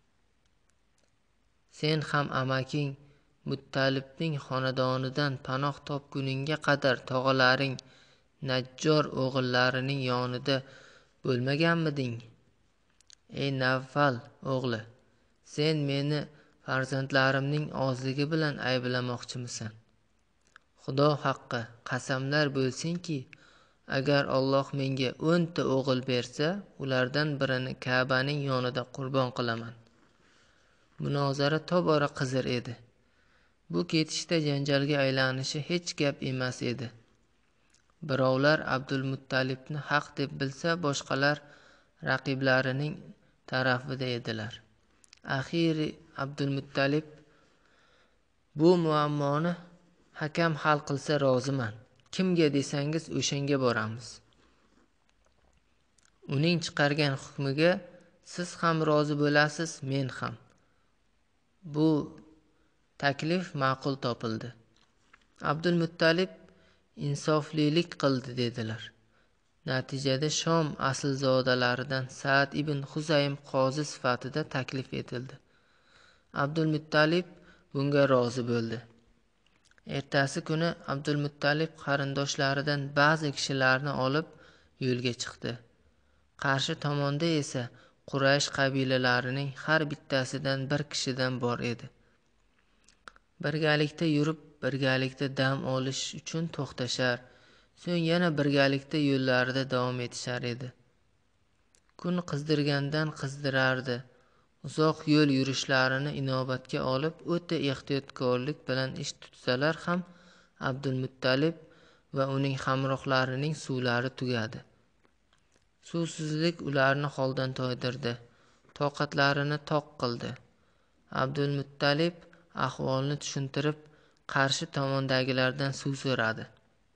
Sen ham amaking Muttalibning xonadonidan panoh topguningga qadar tog'alaring Najjor o'g'illarining yonida bo'lmaganmiding? Ey Navfal o'g'li, sen meni farzandlarimning ozligi bilan ayblamoqchimisan? Xudo haqqi qasamlar bo'lsinki, agar Alloh menga o'nta o'g'il bersa, ulardan birini Ka'baning yonida qurbon qilaman." Munozara tobora qizir edi. Bu ketishda janjalga aylanishi hech gap emas edi. Birovlar Abdulmuttalibni haq deb bilsa, boshqalar raqiblarining tarafida edilar. Axiri Abdulmuttalib, "Bu muammoni hakam hal qilsa roziman. Kimga desangiz o'shanga boramiz. Uning chiqargan hukmiga siz ham rozi bo'lasiz, men ham." Bu taklif ma'qul topildi. Abdulmuttalib insoflilik qildi dedilar. Natijada Shom aslzodalaridan Sa'd ibn Huzaym qozi sifatida taklif etildi. Abdulmuttalib bunga rozi bo'ldi. Ertasi kuni Abdulmuttalib qarindoshlaridan ba'zi kishilarni olib yo'lga chiqdi. Qarshi tomonda esa Quraysh qabilalarining har bittasidan bir kishidan bor edi. Birgalikda yurib, birgalikda dam olish uchun to'xtashar, so'ng yana birgalikda yo'llarida davom etishar edi. Kun qizdirgandan qizdirardi. Uzoq yo'l yurishlarini inobatga olib, o'ta ehtiyotkorlik bilan ish tutsalar ham, Abdulmuttalib va uning hamrohlarining suvlari tugadi. Suvsizlik ularni holdan toydirdi, toqatlarini toq qildi. Abdulmuttalib ahvolni tushuntirib, qarshi tomondagilardan suv so'radi.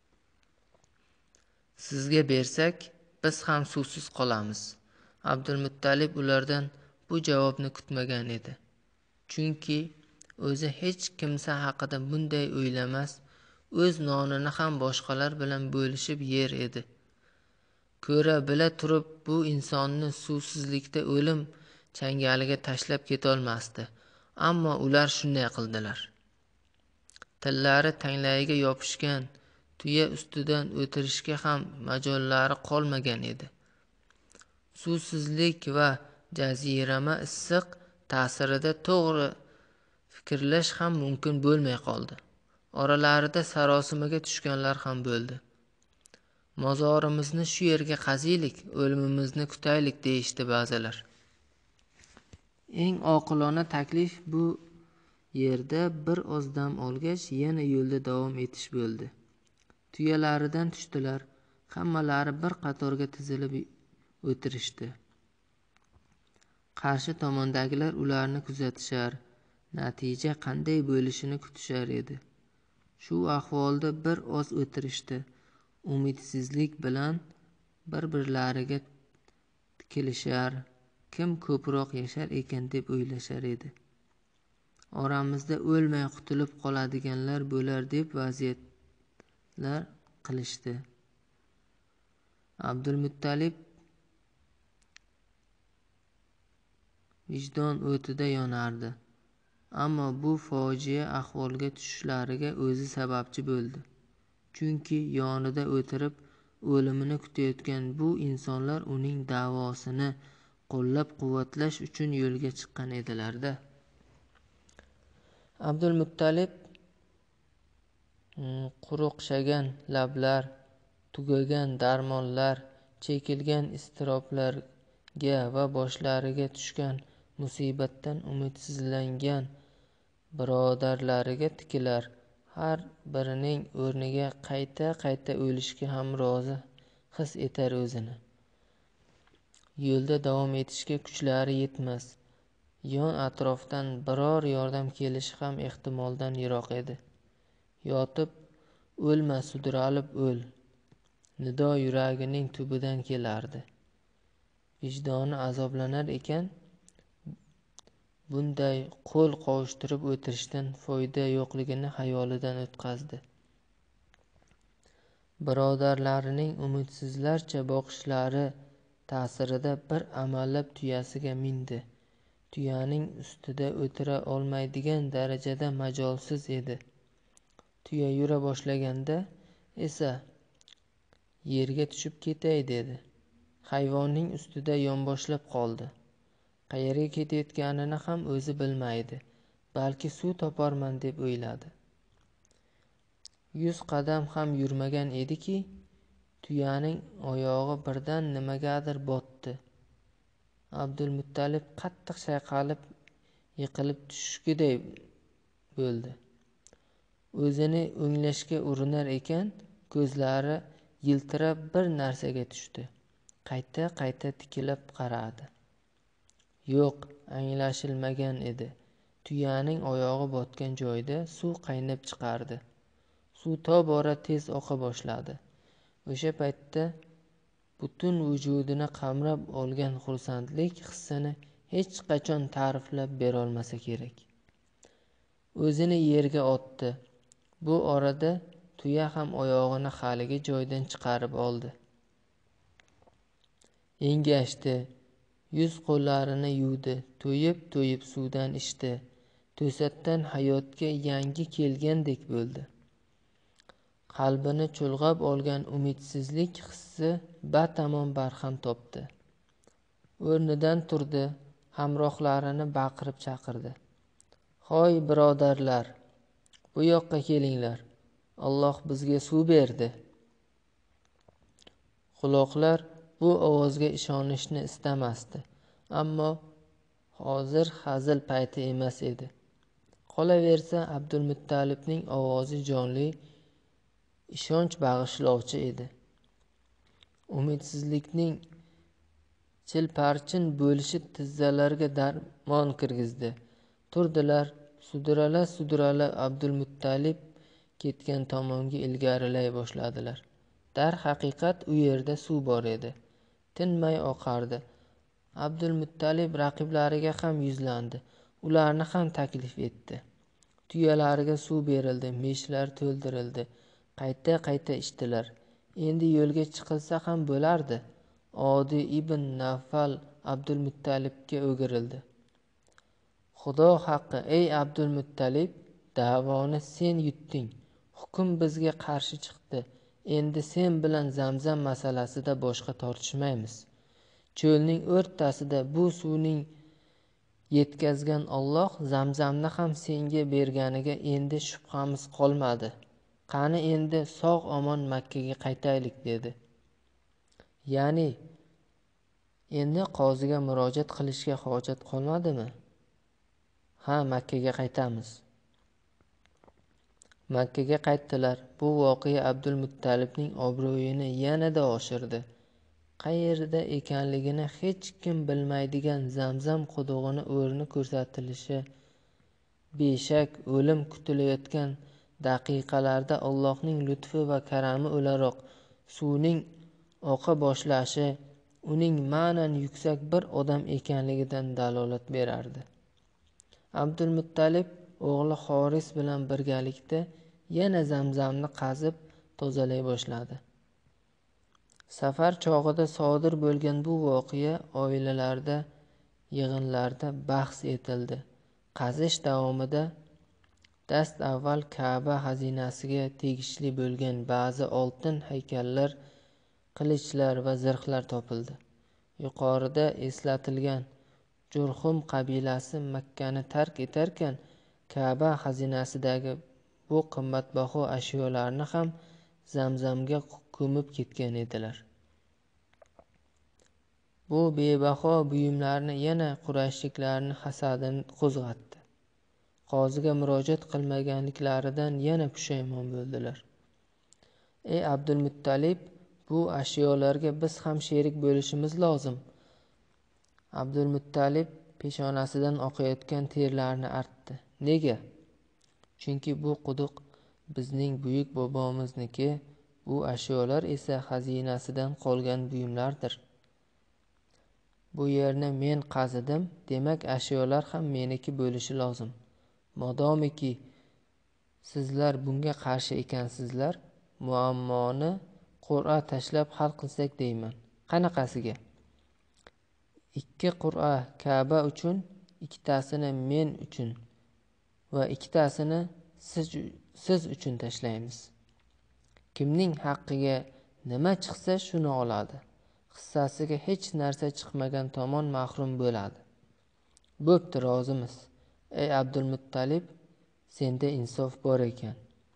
"Sizga bersak, biz ham suvsiz qolamiz." Abdulmuttalib ulardan bu javobni kutmagan edi. Chunki o'zi hech kimsa haqida bunday o'ylamas, o'z nonini ham boshqalar bilan bo'lishib yer edi. Ko'ra bila turib bu insonni suvsizlikda o'lim changaliga tashlab ketolmasdi. Ammo ular shunday qildilar. tillari tanglayiga yopishgan, tuya ustidan o'tirishga ham majollari qolmagan edi. Suvsizlik va jazirama issiq ta'sirida to'g'ri fikrlash ham mumkin bo'lmay qoldi. Oralarida sarosimaga tushganlar ham bo'ldi. Mozorimizni shu yerga qaziylik, o'limimizni kutaylik deyishdi ba'zilar. Eng oqilona taklif bu yerda bir oz dam olgach, yana yo'lda davom etish bo'ldi. Tuyalaridan tushdilar, hammalari bir qatorga tizilib o'tirishdi. Qarshi tomondagilar ularni kuzatishar, natija qanday bo'lishini kutishar edi. Shu ahvolda bir oz o'tirishdi. Umidsizlik bilan bir-birlariga tikilishar, kim ko'proq yashar ekan deb o'ylashar edi. Oramizda o'lmay qutulib qoladiganlar bo'lar deb vaziyatlar qilishdi. Abdulmuttalib vijdon o'tida yonardi. Ammo bu fojia ahvolga tushishlariga o'zi sababchi bo'ldi. Chunki yonida o'tirib o'limini kutayotgan bu insonlar uning da'vosini qo'llab-quvvatlash uchun yo'lga chiqqan edilar-da. Abdulmuttalib quruqshagan lablar, tugagan darmonlar, chekilgan iztiroblarga va boshlariga tushgan musibatdan umidsizlangan birodarlariga tikilar, har birining o'rniga qayta-qayta o'lishga ham rozi his etar o'zini. Yo'lda davom etishga kuchlari yetmas, yon atrofdan biror yordam kelishi ham ehtimoldan yiroq edi. Yotib o'lma, sudralib o'l. Nido yuragining tubidan kelardi. Vijdoni azoblanar ekan, bunday qo'l qovushtirib o'tirishdan foyda yo'qligini xayolidan o'tkazdi. Birodarlarining umidsizlarcha boqishlari ta'sirida bir amallab tuyasiga mindi. Tuyaning ustida o'tira olmaydigan darajada majolsiz edi. Tuya yura boshlaganda esa yerga tushib ketay dedi. Hayvonning ustida yonboshlab qoldi. Qayerga ketayotganini ham o'zi bilmaydi. Balki suv toparman deb o'yladi. Yuz qadam ham yurmagan ediki, tuyaning oyog'i birdan nimagadir botdi. Abdulmuttalib qattiq chayqalib, yiqilib tushishgiday bo'ldi. O'zini o'nglashga urinar ekan, ko'zlari yiltirab bir narsaga tushdi. Qayta-qayta tikilib qaradi. Yo'q, anglashilmagan edi. Tuyaning oyog'i botgan joyda suv qaynab chiqardi. Suv tobora tez oqa boshladi. O'sha paytda butun vujudini qamrab olgan xursandlik hissini hech qachon ta'riflab berolmasa kerak. O'zini yerga otdi. Bu orada tuya ham oyog'ini haligi joydan chiqarib oldi. Engashdi. Yuz qo'llarini yuvdi. To'yib-to'yib suvdan ichdi. To'satdan hayotga yangi kelgandek bo'ldi. Qalbini chulg'ab olgan umidsizlik hissi batamom barham topdi. O'rnidan turdi, hamrohlarini baqirib chaqirdi. Hoy birodarlar, bu yoqqa kelinglar. Alloh bizga suv berdi. Quloqlar bu ovozga ishonishni istamasdi, ammo hozir hazil payti emas edi. Qolaversa Abdulmuttalibning ovozi jonli, ishonch bag'ishlovchi edi. Umidsizlikning chilparchin bo'lishi tizzalarga darmon kirgizdi. Turdilar, sudrala-sudrala Abdulmuttalib ketgan tomonga ilgarilay boshladilar. Dar haqiqat u yerda suv bor edi. Tinmay oqardi. Abdulmuttalib raqiblariga ham yuzlandi. Ularni ham taklif etdi. Tuyalariga suv berildi, meshlar to'ldirildi. Qayta-qayta ichdilar. Endi yo'lga chiqilsa ham bo'lardi. Odi ibn Nafal Abdulmuttalibga o'girildi. Xudo haqqi, ey Abdulmuttalib, Davoni sen yutding, hukm bizga qarshi chiqdi. Endi sen bilan Zamzam masalasida boshqa tortishmaymiz. Cho'lning o'rtasida bu suvning yetkazgan Alloh Zamzamni ham senga berganiga endi shubhamiz qolmadi. Qani endi sog' omon Makkaga qaytaylik dedi. Ya'ni endi qoziga murojaat qilishga hojat qolmadimi? Ha, Makkaga qaytamiz. Makkaga qaytdilar. Bu voqea Abdulmuttalibning obro'yini yanada oshirdi. Qayerda ekanligini hech kim bilmaydigan Zamzam qudug'ini o'rni ko'rsatilishi, beshak o'lim kutilayotgan daqiqalarda Allohning lutfi va karami o'laroq suvning oqa boshlashi uning ma'nan yuksak bir odam ekanligidan dalolat berardi. Abdulmuttalib o'g'li Xoris bilan birgalikda yana Zamzamni qazib tozalay boshladi. Safar chog'ida sodir bo'lgan bu voqea oilalarda, yig'inlarda bahs etildi. Qazish davomida dast avval Ka'ba xazinasiga tegishli bo'lgan ba'zi oltin haykallar, qilichlar va zirhlar topildi. Yuqorida eslatilgan Jurhum qabilasi Makkani tark etarkan, Ka'ba xazinasidagi bu qimmatbaho ashyolarni ham Zamzamga ko'mib ketgan edilar. Bu bebaho buyumlarni yana Qurayshliklarning hasadini qo'zg'atdi. Qoziga murojaat qilmaganliklaridan yana pushaymon bo'ldilar. Ey Abdulmuttalib, bu ashyolarga biz ham sherik bo'lishimiz lozim. Abdulmuttalib peshonasidan oqayotgan terlarni artdi. Nega? Chunki bu quduq bizning buyuk bobomizniki, bu ashyolar esa xazinasidan qolgan buyumlardir. Bu yerni men qazidim, demak ashyolar ham meniki bo'lishi lozim. Modomiki sizlar bunga qarshi ekansizlar, muammoni qur'a tashlab hal qilsak deyman. Qanaqasiga? Ikki qur'a Ka'ba uchun, ikkitasini men uchun va ikkitasini siz, siz uchun tashlaymiz. Kimning haqqiga nima chiqsa shuni oladi. Hissasiga hech narsa chiqmagan tomon mahrum bo'ladi. Bo'pti, rozimiz. Ey Abdulmuttalib, senda insof bor ekan.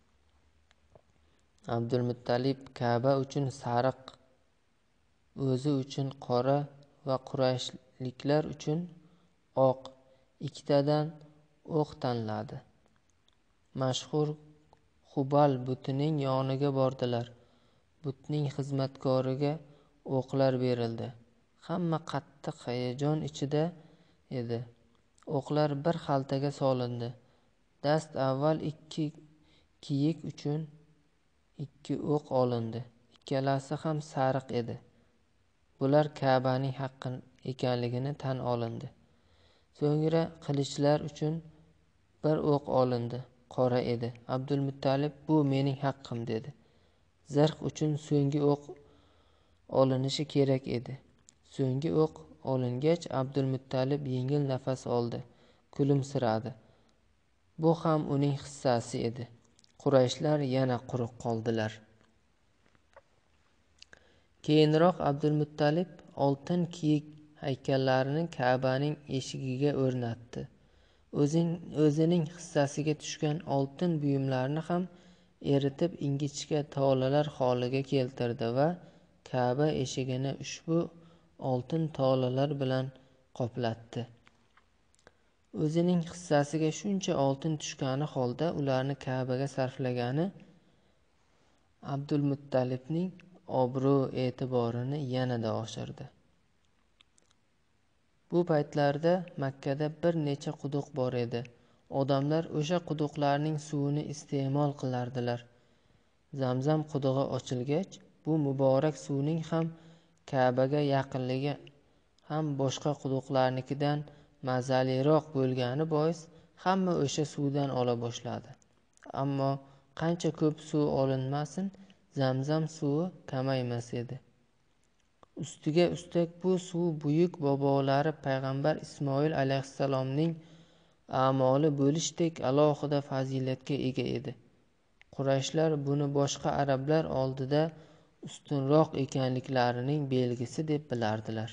Abdulmuttalib Ka'ba uchun sariq, o'zi uchun qora va Qurayshliklar uchun oq ikkitadan o'q tanladi. Mashhur Hubal butining yoniga bordilar. Butning xizmatkoriga o'qlar berildi. Hamma qattiq hayajon ichida edi. O'qlar bir xaltaga solindi. Dast avval ikki kiyik uchun ikki o'q olindi. Ikkalasi ham sariq edi. Bular Ka'baning haqqi ekanligini tan olindi. So'ngra qilichlar uchun bir o'q olindi. Qora edi. Abdulmuttalib bu mening haqqim dedi. Zirh uchun so'nggi o'q olinishi kerak edi. So'nggi o'q olingach Abdulmuttalib yengil nafas oldi, kulimsiradi. Bu ham uning hissasi edi. Qurayshlar yana quruq qoldilar. Keyinroq Abdulmuttalib oltin kiyik haykallarini Ka'baning eshigiga o'rnatdi. O'zing, o'zining hissasiga tushgan oltin buyumlarni ham eritib ingichka tolalar holiga keltirdi va Ka'ba eshigini ushbu oltin tolalar bilan qoplatdi. O'zining hissasiga shuncha oltin tushgani holda ularni Ka'baga sarflagani Abdulmuttalibning obro' e'tiborini yanada oshirdi. Bu paytlarda Makkada bir necha quduq bor edi. Odamlar o'sha quduqlarning suvini iste'mol qilardilar. Zamzam qudug'i ochilgach, bu muborak suvning ham Ka'baga yaqinligi ham boshqa quduqlarnikidan mazaliroq bo'lgani bois hamma o'sha suvdan ola boshladi. Ammo qancha ko'p suv olinmasin, Zamzam suvi kamaymas edi. Ustiga ustak bu suv buyuk bobolari payg'ambar Ismoil alayhissalomning a'moli bo'lishdek alohida fazilatga ega edi. Qurayshlar buni boshqa arablar oldida ustunroq ekanliklarining belgisi deb bilardilar.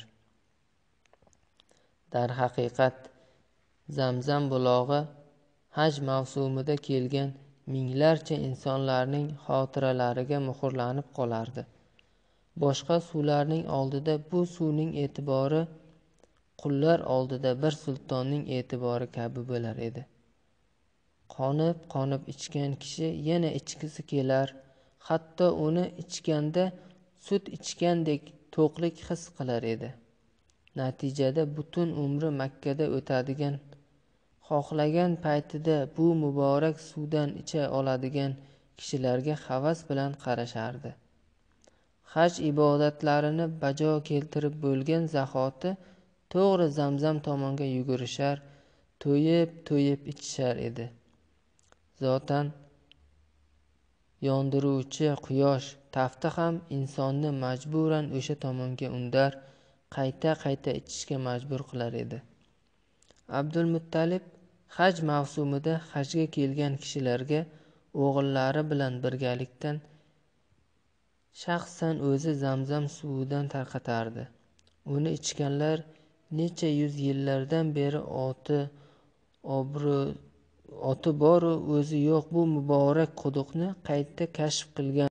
Darhaqiqat, Zamzam bulog'i haj mavsumida kelgan minglarcha insonlarning xotiralariga muhrlanib qolardi. Boshqa suvlarning oldida bu suvning e'tibori qullar oldida bir sultonning e'tibori kabi bo'lar edi. Qonib-qonib ichgan kishi yana ichgisi kelar, hatto uni ichganda sut ichgandek to'qlik his qilar edi. Natijada butun umri Makkada o'tadigan, xohlagan paytida bu muborak suvdan icha oladigan kishilarga havas bilan qarashardi. Haj ibodatlarini bajo keltirib bo'lgan zahoti to'g'ri Zamzam tomonga yugurishar, to'yib-to'yib ichishar edi. Zotan yondiruvchi quyosh tafti ham insonni majburan o'sha tomonga undar, qayta-qayta ichishga majbur qilar edi. Abdulmuttalib haj mavsumida hajga kelgan kishilarga o'g'illari bilan birgalikdan shaxsan o'zi Zamzam suvidan tarqatardi. Uni ichganlar necha yuz yillardan beri oti obro' oti boru o'zi yo'q bu muborak quduqni qayta kashf qilgan